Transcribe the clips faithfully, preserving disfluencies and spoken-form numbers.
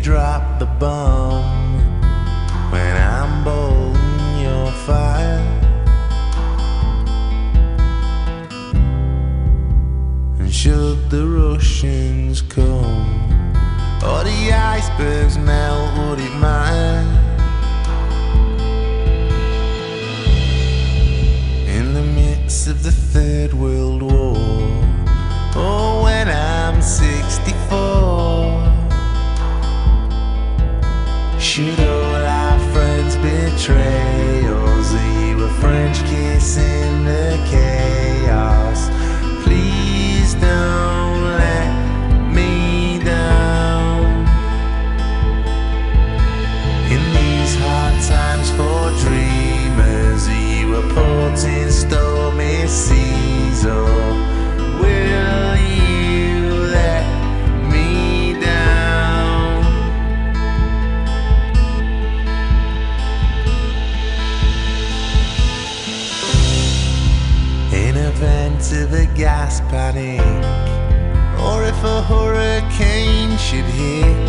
drop the bomb when I'm boiling your fire, and should the Russians come or the icebergs melt, would it matter? In the midst of the Third World War, oh, when I'm sixty-four, should all our friends betray us? Are you a French kiss in the chaos? Please don't let me down. In these hard times for dreamers, are you a port in stormy seas, or will you let me down? In event of a gas panic, or if a hurricane should hit,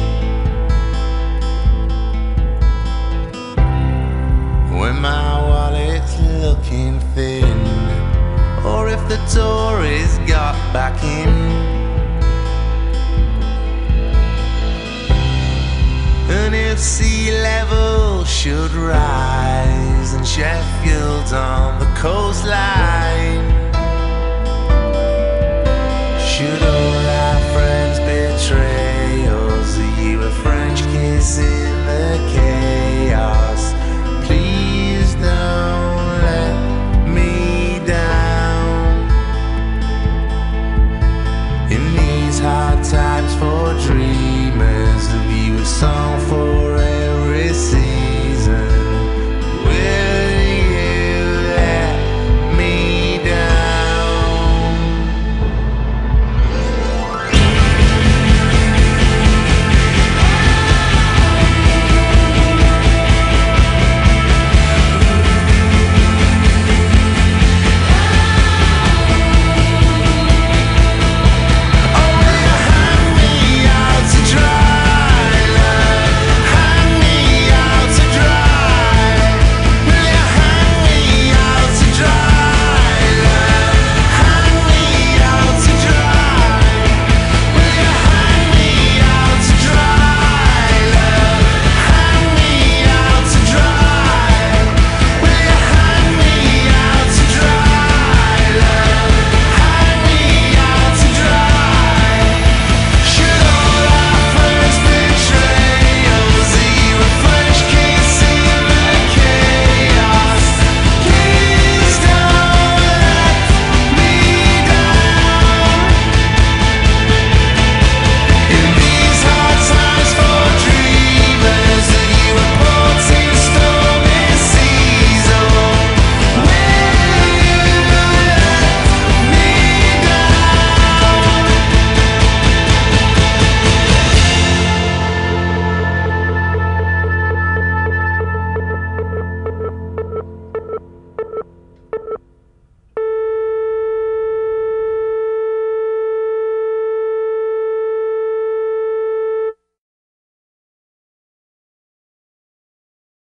when my wallet's looking thin, or if the tories got back in, and if sea level should rise in Sheffields on the coastline, should all our friends betray us? Are you a French kiss in the cave?